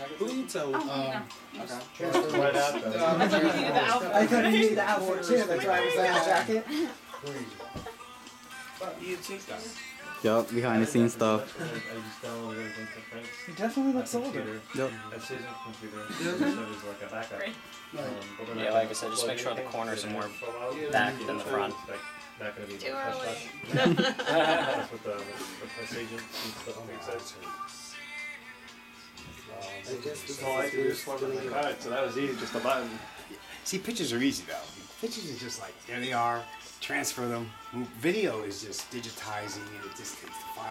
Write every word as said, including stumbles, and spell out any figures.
Who you tell? Oh, Um, yeah. okay. Transfer right out though. I thought you needed the outfit. I thought you needed the outfit too. That's why I was like a jacket. You take that. Yup, behind the scenes stuff. I just downloaded everything to Frank's He definitely looks older. computer. Yep. That's his computer. So it was like a backup. Great. Um, but we're Yeah, not like I gonna said, just plug make sure the anything, corners so are more it's full out. back than the So front. it's like not gonna be Too like early. hush hush. That's what the, the press agent and stuff thinks. I guess this All I do is plug in the card, so that was easy, just a button. See, pictures are easy though. Pictures is just like, there they are, transfer them. Video is just digitizing and it just takes the file.